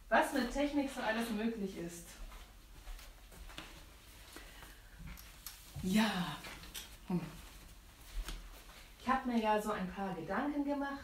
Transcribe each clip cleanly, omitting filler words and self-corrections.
was mit Technik so alles möglich ist. Ja, ich habe mir ja so ein paar Gedanken gemacht.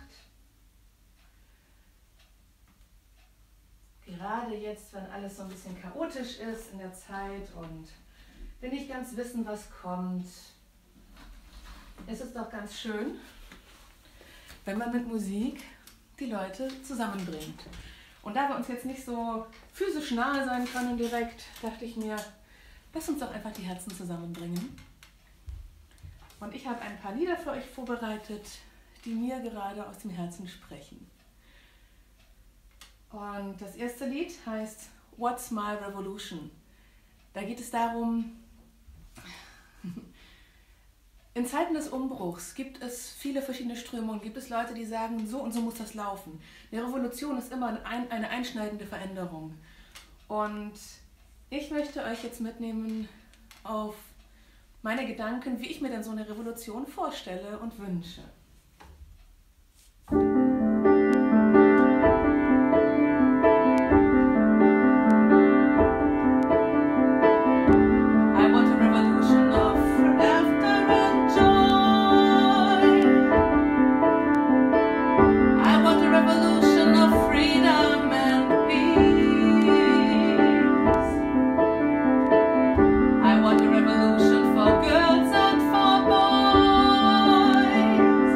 Gerade jetzt, wenn alles so ein bisschen chaotisch ist in der Zeit und wir nicht ganz wissen, was kommt, ist es doch ganz schön, wenn man mit Musik die Leute zusammenbringt. Und da wir uns jetzt nicht so physisch nahe sein können direkt, dachte ich mir, lass uns doch einfach die Herzen zusammenbringen. Und ich habe ein paar Lieder für euch vorbereitet, die mir gerade aus dem Herzen sprechen. Und das erste Lied heißt What's My Revolution? Da geht es darum, in Zeiten des Umbruchs gibt es viele verschiedene Strömungen, gibt es Leute, die sagen, so und so muss das laufen. Eine Revolution ist immer eine einschneidende Veränderung. Und ich möchte euch jetzt mitnehmen auf meine Gedanken, wie ich mir denn so eine Revolution vorstelle und wünsche. I want a revolution for girls and for boys.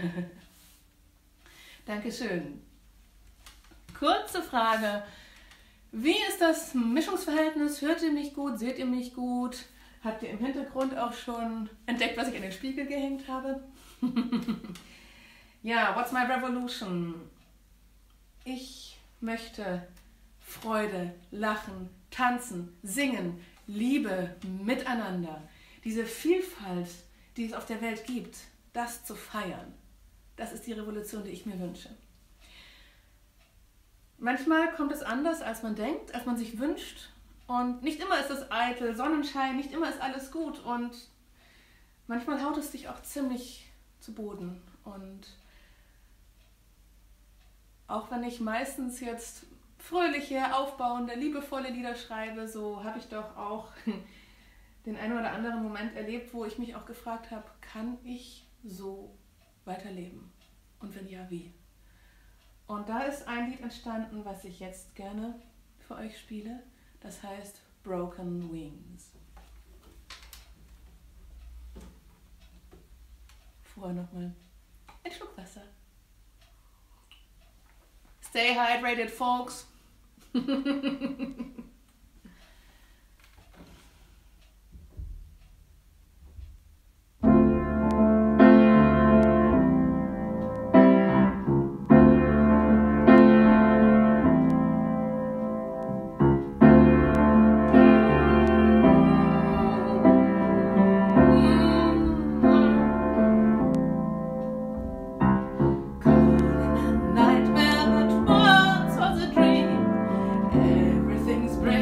Dankeschön. Kurze Frage. Wie ist das Mischungsverhältnis? Hört ihr mich gut? Seht ihr mich gut? Habt ihr im Hintergrund auch schon entdeckt, was ich an den Spiegel gehängt habe? Ja, what's my revolution? Ich möchte Freude, Lachen, Tanzen, Singen, Liebe, Miteinander. Diese Vielfalt, die es auf der Welt gibt, das zu feiern. Das ist die Revolution, die ich mir wünsche. Manchmal kommt es anders, als man denkt, als man sich wünscht. Und nicht immer ist es eitel, Sonnenschein, nicht immer ist alles gut. Und manchmal haut es dich auch ziemlich zu Boden. Und auch wenn ich meistens jetzt fröhliche, aufbauende, liebevolle Lieder schreibe, so habe ich doch auch den einen oder anderen Moment erlebt, wo ich mich auch gefragt habe, kann ich so weiterleben? Und wenn ja, wie? Und da ist ein Lied entstanden, was ich jetzt gerne für euch spiele. Das heißt Broken Wings. Vorher nochmal ein Schluck Wasser. Stay hydrated, folks. Everything's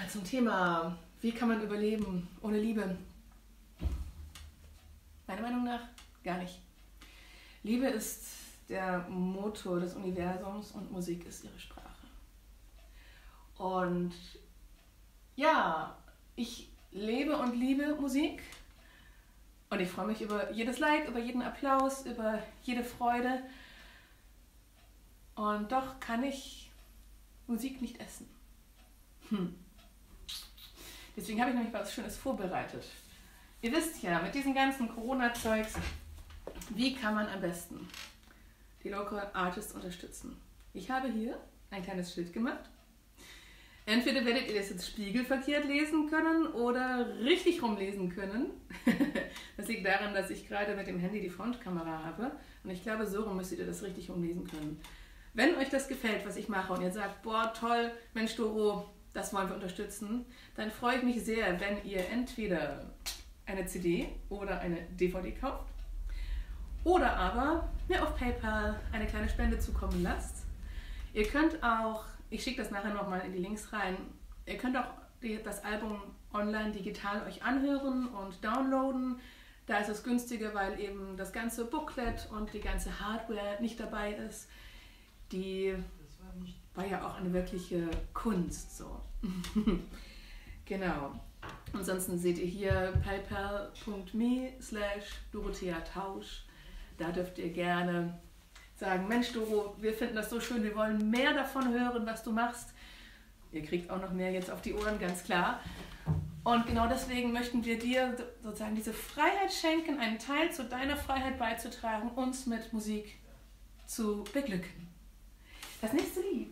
zum Thema, wie kann man überleben ohne Liebe? Meiner Meinung nach gar nicht. Liebe ist der Motor des Universums und Musik ist ihre Sprache. Und ja, ich lebe und liebe Musik und ich freue mich über jedes Like, über jeden Applaus, über jede Freude. Und doch kann ich Musik nicht essen. Deswegen habe ich nämlich was Schönes vorbereitet. Ihr wisst ja, mit diesem ganzen Corona-Zeugs, wie kann man am besten die Local Artists unterstützen? Ich habe hier ein kleines Schild gemacht. Entweder werdet ihr das jetzt spiegelverkehrt lesen können oder richtig rumlesen können. Das liegt daran, dass ich gerade mit dem Handy die Frontkamera habe. Und ich glaube, so rum müsstet ihr das richtig rumlesen können. Wenn euch das gefällt, was ich mache und ihr sagt, boah, toll, Mensch Doro, das wollen wir unterstützen, dann freue ich mich sehr, wenn ihr entweder eine CD oder eine DVD kauft oder aber mir auf PayPal eine kleine Spende zukommen lasst. Ihr könnt auch, ich schicke das nachher nochmal in die Links rein, ihr könnt auch das Album online digital euch anhören und downloaden. Da ist es günstiger, weil eben das ganze Booklet und die ganze Hardware nicht dabei ist. Die war ja auch eine wirkliche Kunst. So. Genau. Ansonsten seht ihr hier paypal.me/DorotheaTausch. Da dürft ihr gerne sagen, Mensch Doro, wir finden das so schön, wir wollen mehr davon hören, was du machst. Ihr kriegt auch noch mehr jetzt auf die Ohren, ganz klar. Und genau deswegen möchten wir dir sozusagen diese Freiheit schenken, einen Teil zu deiner Freiheit beizutragen, uns mit Musik zu beglücken. Das nächste Lied.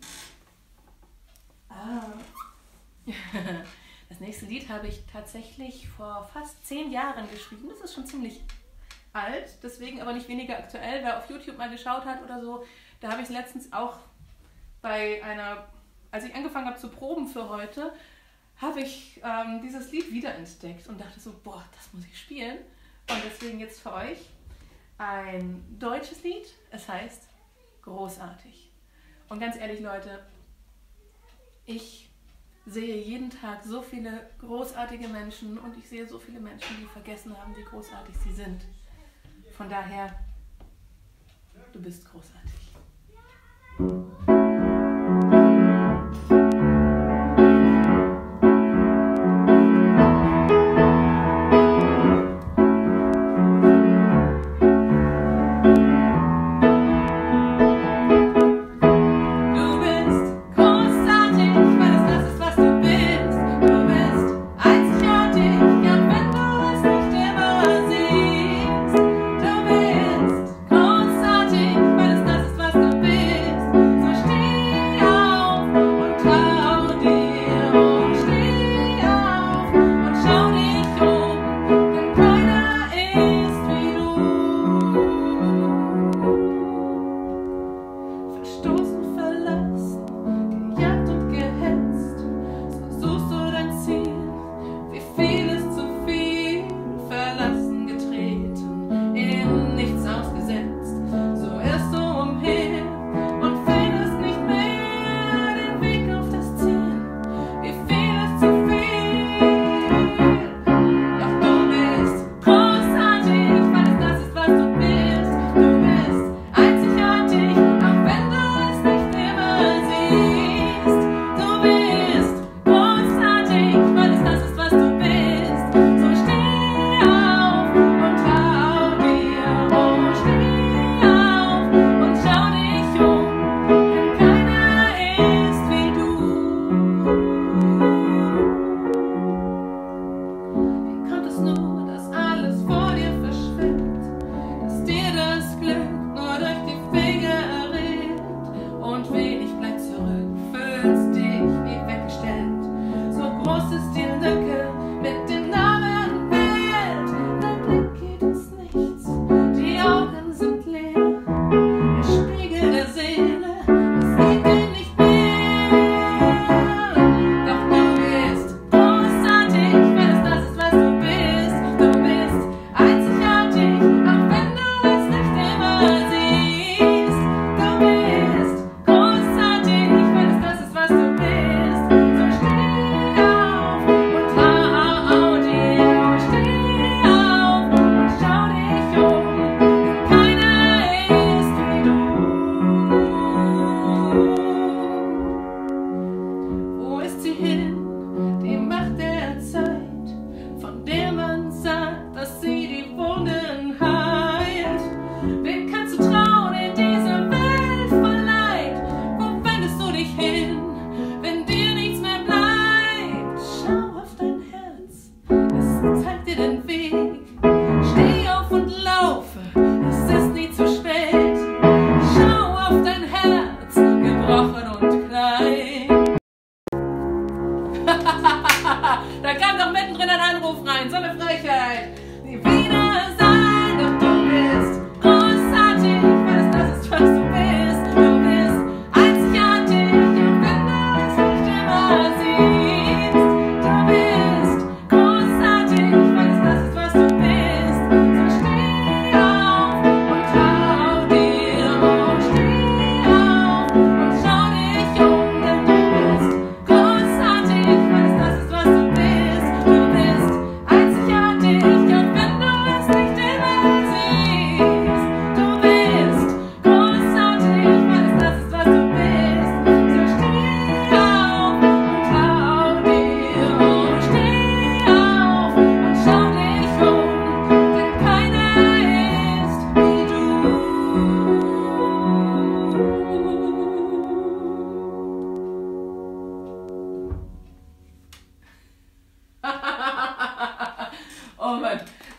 Das nächste Lied habe ich tatsächlich vor fast 10 Jahren geschrieben. Das ist schon ziemlich alt, deswegen aber nicht weniger aktuell. Wer auf YouTube mal geschaut hat oder so, da habe ich es letztens auch bei als ich angefangen habe zu proben für heute, habe ich dieses Lied wiederentdeckt und dachte so, boah, das muss ich spielen. Und deswegen jetzt für euch ein deutsches Lied. Es heißt Großartig. Und ganz ehrlich, Leute, ich sehe jeden Tag so viele großartige Menschen und ich sehe so viele Menschen, die vergessen haben, wie großartig sie sind. Von daher, du bist großartig. Du bist großartig, weil es das ist, was du bist. So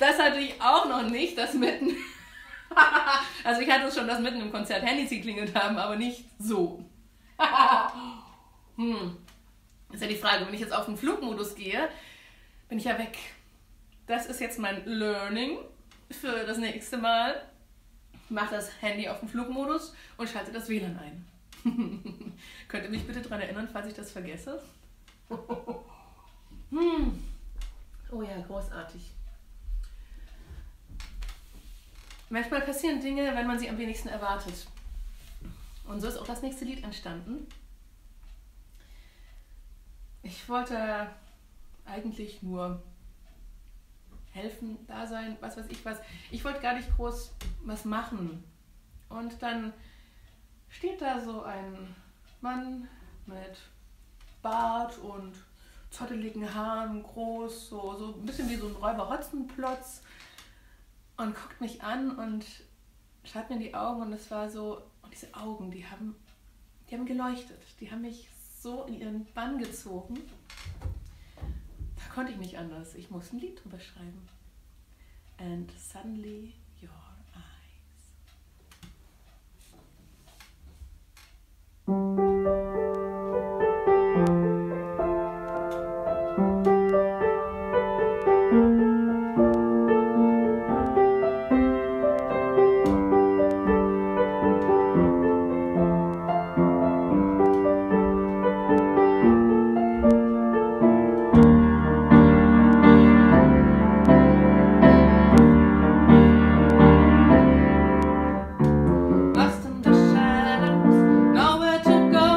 das hatte ich auch noch nicht, dass mitten... Also ich hatte es schon, dass mitten im Konzert Handys geklingelt haben, aber nicht so. Ist ja die Frage, wenn ich jetzt auf den Flugmodus gehe, bin ich ja weg. Das ist jetzt mein Learning für das nächste Mal. Ich mache das Handy auf den Flugmodus und schalte das WLAN ein. Könnt ihr mich bitte daran erinnern, falls ich das vergesse? Oh ja, großartig. Manchmal passieren Dinge, wenn man sie am wenigsten erwartet. Und so ist auch das nächste Lied entstanden. Ich wollte eigentlich nur helfen, da sein, was weiß ich was. Ich wollte gar nicht groß was machen. Und dann steht da so ein Mann mit Bart und zotteligen Haaren, groß, so ein bisschen wie so ein Räuber-Hotzenplotz und guckt mich an und schaut mir in die Augen und es war so, und diese Augen, die haben geleuchtet, die haben mich so in ihren Bann gezogen. Da konnte ich nicht anders. Ich musste ein Lied drüber schreiben. And suddenly your eyes. Lost in the shadows, nowhere to go.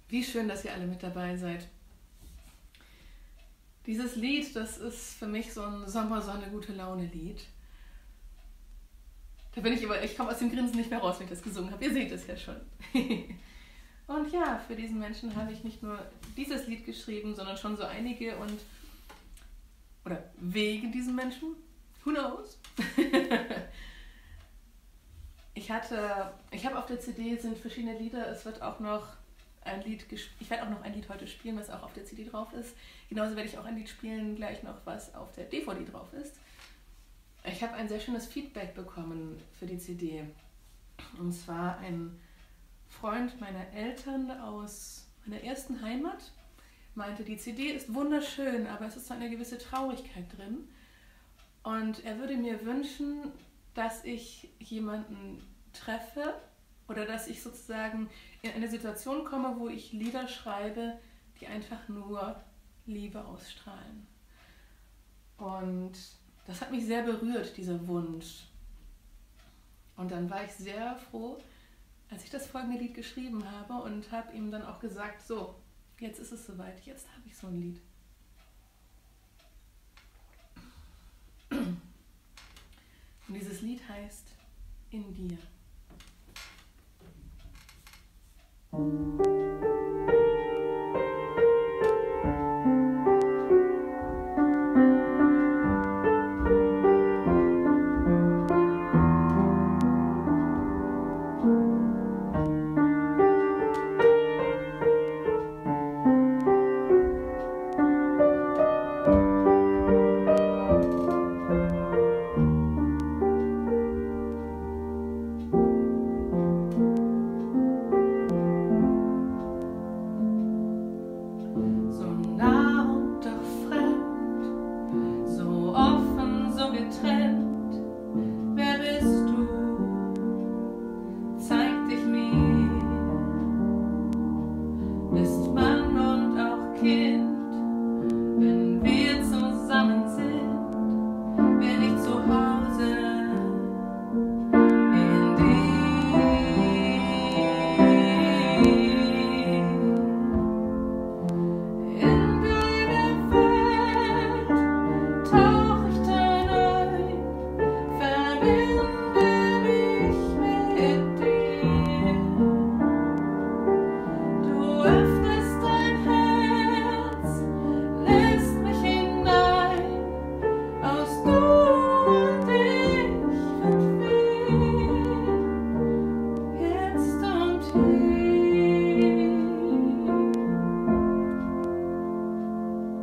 Wie schön, dass ihr alle mit dabei seid. Dieses Lied, das ist für mich so ein Sommersonne-Gute-Laune-Lied. Da bin ich komme aus dem Grinsen nicht mehr raus, wenn ich das gesungen habe. Ihr seht es ja schon. Und ja, für diesen Menschen habe ich nicht nur dieses Lied geschrieben, sondern schon so einige oder wegen diesen Menschen. Who knows? Ich habe auf der CD sind verschiedene Lieder. Es wird auch noch ein Lied ich werde auch noch ein Lied heute spielen, was auch auf der CD drauf ist. Genauso werde ich auch ein Lied spielen, gleich noch, was auf der DVD drauf ist. Ich habe ein sehr schönes Feedback bekommen für die CD. Und zwar ein Freund meiner Eltern aus meiner ersten Heimat meinte, die CD ist wunderschön, aber es ist so eine gewisse Traurigkeit drin. Und er würde mir wünschen, dass ich jemanden treffe oder dass ich sozusagen in eine Situation komme, wo ich Lieder schreibe, die einfach nur Liebe ausstrahlen. Und das hat mich sehr berührt, dieser Wunsch. Und dann war ich sehr froh, als ich das folgende Lied geschrieben habe und habe ihm dann auch gesagt, so, jetzt ist es soweit, jetzt habe ich so ein Lied. Und dieses Lied heißt In dir.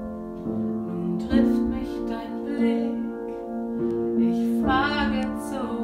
Nun trifft mich dein Blick, ich frage zurück.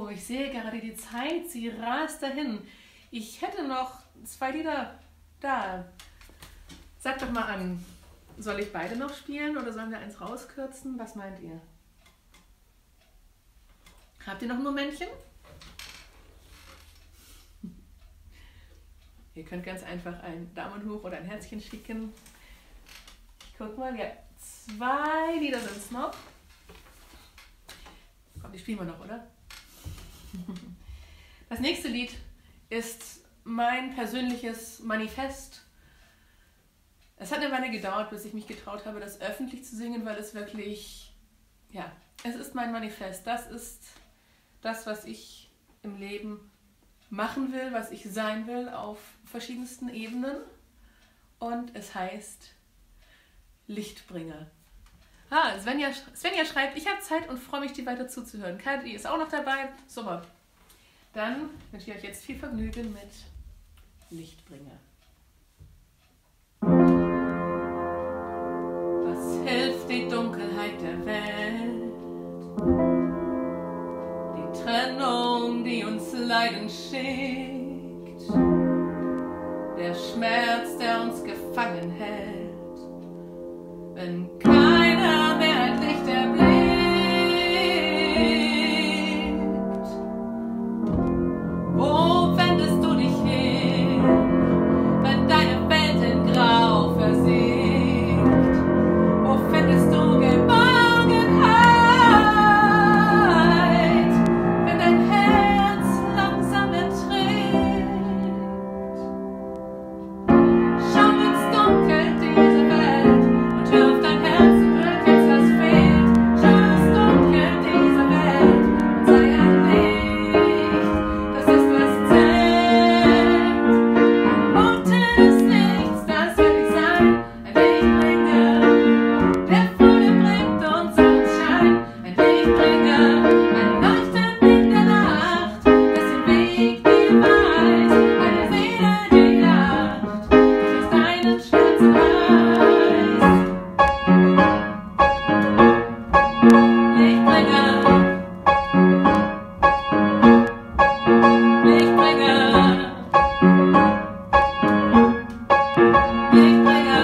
Oh, ich sehe gerade die Zeit, sie rast dahin. Ich hätte noch 2 Lieder da. Sagt doch mal an, soll ich beide noch spielen oder sollen wir eins rauskürzen? Was meint ihr? Habt ihr noch ein Momentchen? Ihr könnt ganz einfach einen Daumen hoch oder ein Herzchen schicken. Ich guck mal, ja, 2 Lieder sind es noch. Komm, die spielen wir noch, oder? Das nächste Lied ist mein persönliches Manifest. Es hat eine Weile gedauert, bis ich mich getraut habe, das öffentlich zu singen, weil es wirklich, ja, es ist mein Manifest. Das ist das, was ich im Leben machen will, was ich sein will auf verschiedensten Ebenen. Und es heißt Lichtbringer. Svenja schreibt, ich habe Zeit und freue mich, dir weiter zuzuhören. Kadi ist auch noch dabei. Super. Dann wünsche ich euch jetzt viel Vergnügen mit Lichtbringer. Was hilft die Dunkelheit der Welt? Die Trennung, die uns Leiden schickt. Der Schmerz, der uns gefangen hält. Wenn keiner mehr ein Licht erblickt, wo wendest du dich hin, wenn deine Welt in Grau versiegt? Wo findest du Geborgenheit, wenn dein Herz langsam ertrinkt? Schau ins Dunkel dieser Welt und wirf dein Herz zurück, jetzt was fehlt. Schau ins Dunkel dieser Welt und sei ein Licht, das ist was zählt. Ein Bote des Lichts, das will ich sein, ein Lichtbringer, der Freude bringt und Sonnenschein. Ein Lichtbringer, ein Leuchten in der Nacht, das den Weg dir weist. Eine Seele, die lacht, dich aus deinen Schmerzen reißt. Lichtbringer, Lichtbringer, Lichtbringer.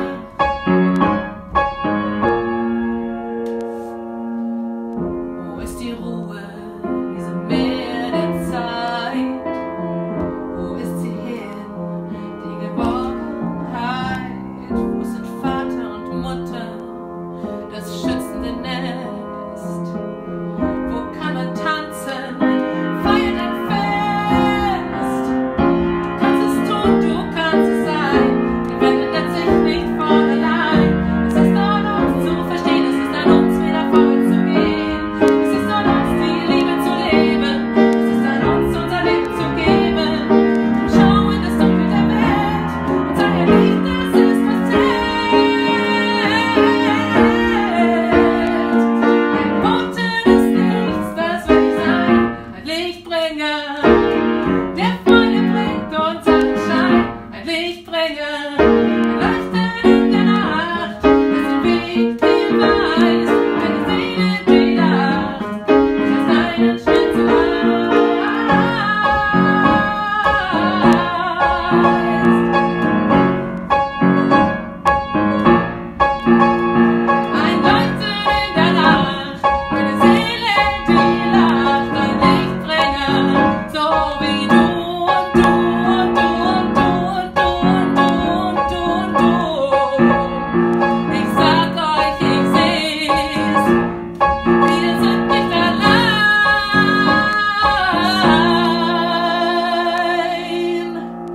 Wo ist die Ruhe, diese Meer der Zeit? Wo ist sie hin, die Geborgenheit? Wo sind Vater und Mutter, das schützende Nest? Wo kann man tanzen, feiern ein Fest? Du kannst es tun, du kannst es sein, die Welt ändert sich nicht von allein. Es ist an uns zu verstehen, es ist an uns wieder vorzugehen. Es ist an uns die Liebe zu leben, es ist an uns unser Leben zu geben. Und schau in das Dunkel der Welt und sei ein Licht, das ist was zählt. Ein Bote des Lichts, das will ich sein, ein Lichtbringer, der Freude bringt und Sonnenschein. Ein Lichtbringer, ein Leuchten in der Nacht, das den Weg dir weist. Eine Seele, die lacht, dich aus deinen Schmerzen ein Leuchten in der Nacht, eine Seele, die lacht, ein Lichtbringer, so wie du und du und du und du und du und du und du und du. Ich sag euch, ich seh's, wir sind nicht allein.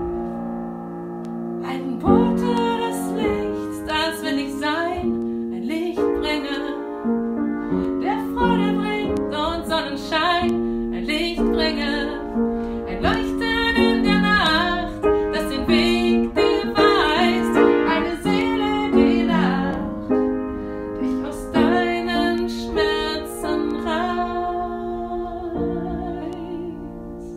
Ein Bote des Lichts, das will ich sein, ein Lichtbringer, der Freude bringt und Sonnenschein. Ein Lichtbringer, ein Leuchten in der Nacht, das den Weg dir weist. Eine Seele, die lacht, dich aus deinen Schmerzen reißt.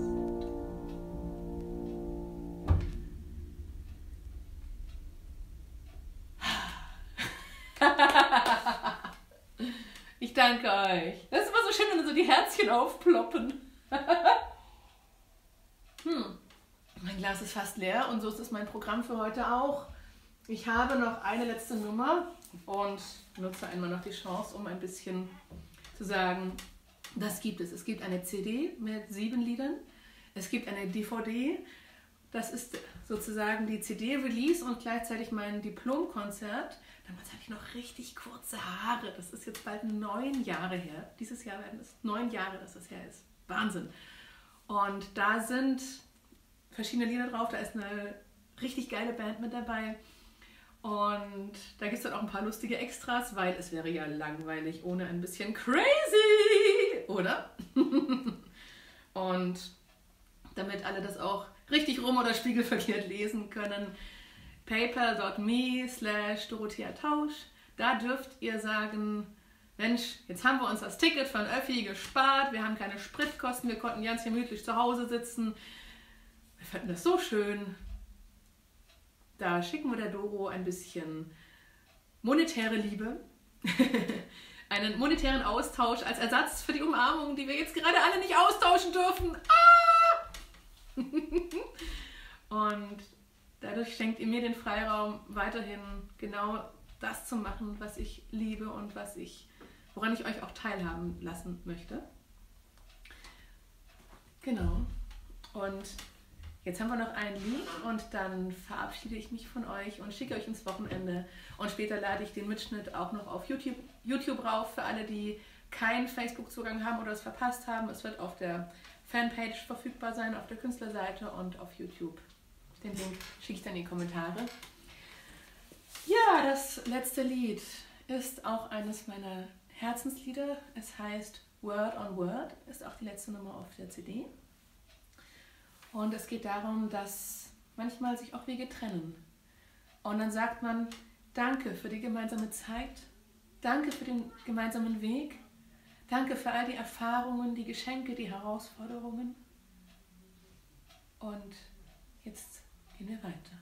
Ich danke euch. Das ist immer so schön, wenn so die Herzchen aufploppen. Mein Glas ist fast leer und so ist es mein Programm für heute auch. Ich habe noch eine letzte Nummer und nutze einmal noch die Chance, um ein bisschen zu sagen, das gibt es. Es gibt eine CD mit 7 Liedern, es gibt eine DVD, das ist sozusagen die CD-Release und gleichzeitig mein Diplomkonzert. Damals hatte ich noch richtig kurze Haare, das ist jetzt bald 9 Jahre her. Dieses Jahr werden es 9 Jahre, dass das her ist. Wahnsinn. Und da sind verschiedene Lieder drauf, da ist eine richtig geile Band mit dabei. Und da gibt es dann auch ein paar lustige Extras, weil es wäre ja langweilig ohne ein bisschen crazy, oder? Und damit alle das auch richtig rum oder spiegelverkehrt lesen können, paypal.me/Dorothea Tausch, da dürft ihr sagen, Mensch, jetzt haben wir uns das Ticket von Öffi gespart, wir haben keine Spritkosten, wir konnten ganz gemütlich zu Hause sitzen, wir fanden das so schön. Da schicken wir der Doro ein bisschen monetäre Liebe, einen monetären Austausch als Ersatz für die Umarmung, die wir jetzt gerade alle nicht austauschen dürfen. Und dadurch schenkt ihr mir den Freiraum, weiterhin genau das zu machen, was ich liebe und woran ich euch auch teilhaben lassen möchte. Genau. Und jetzt haben wir noch ein Lied und dann verabschiede ich mich von euch und schicke euch ins Wochenende. Und später lade ich den Mitschnitt auch noch auf YouTube rauf, für alle, die keinen Facebook-Zugang haben oder es verpasst haben. Es wird auf der Fanpage verfügbar sein, auf der Künstlerseite und auf YouTube. Den Link schicke ich dann in die Kommentare. Ja, das letzte Lied ist auch eines meiner Herzenslieder. Es heißt Word on Word, ist auch die letzte Nummer auf der CD. Und es geht darum, dass manchmal sich auch Wege trennen. Und dann sagt man, danke für die gemeinsame Zeit, danke für den gemeinsamen Weg, danke für all die Erfahrungen, die Geschenke, die Herausforderungen. Und jetzt gehen wir weiter.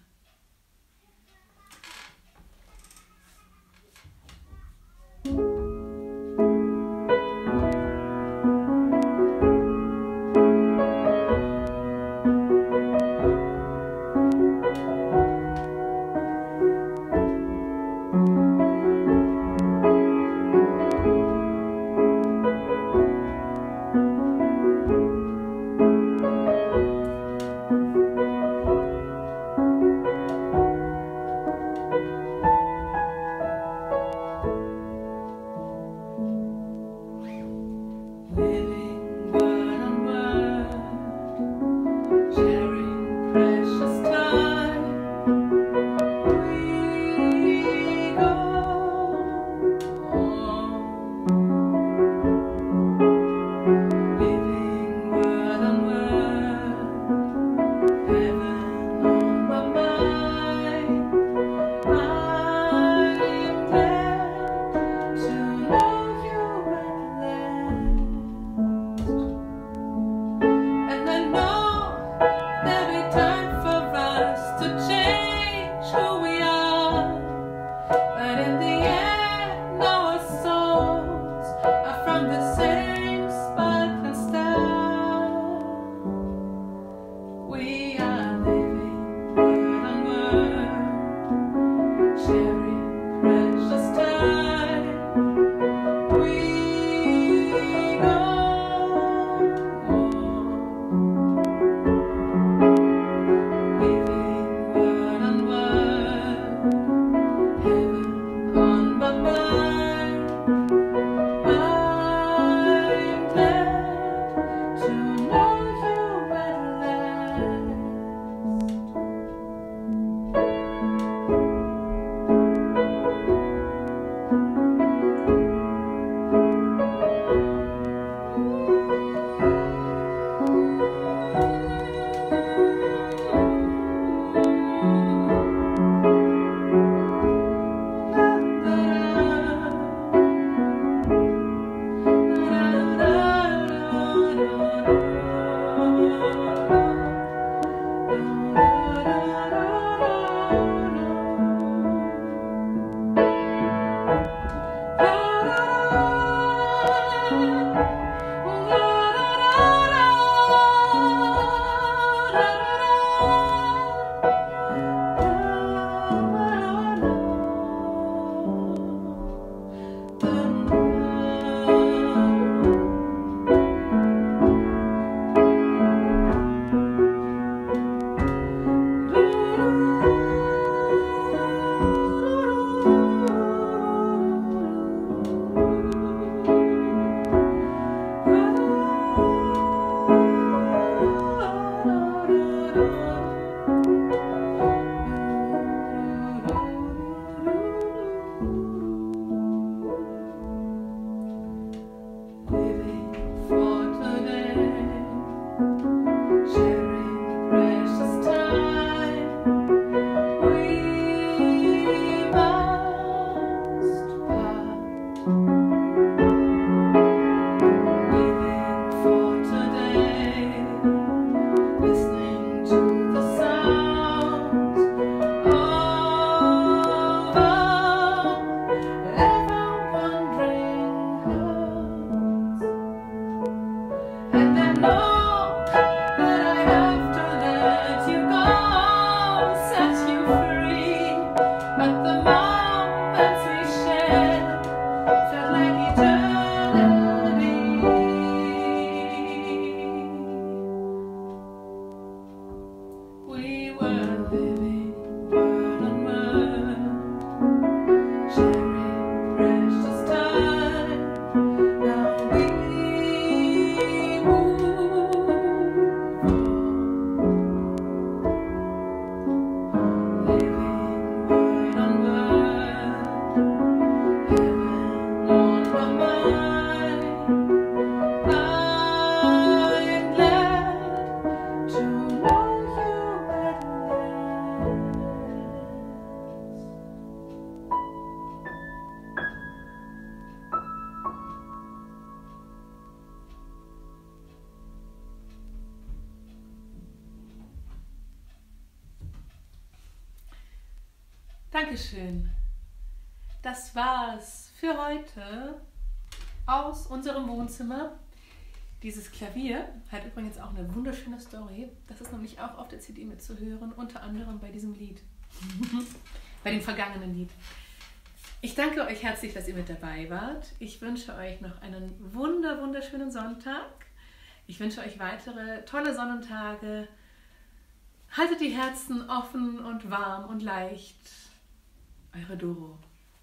Dankeschön. Das war's für heute aus unserem Wohnzimmer. Dieses Klavier hat übrigens auch eine wunderschöne Story. Das ist nämlich auch auf der CD mitzuhören, unter anderem bei diesem Lied. Bei dem vergangenen Lied. Ich danke euch herzlich, dass ihr mit dabei wart. Ich wünsche euch noch einen wunderschönen Sonntag. Ich wünsche euch weitere tolle Sonnentage. Haltet die Herzen offen und warm und leicht. Eure Doro.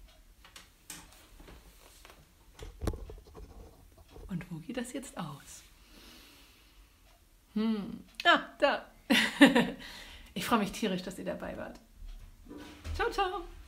Und wo geht das jetzt aus? Da. Ich freue mich tierisch, dass ihr dabei wart. Ciao, ciao.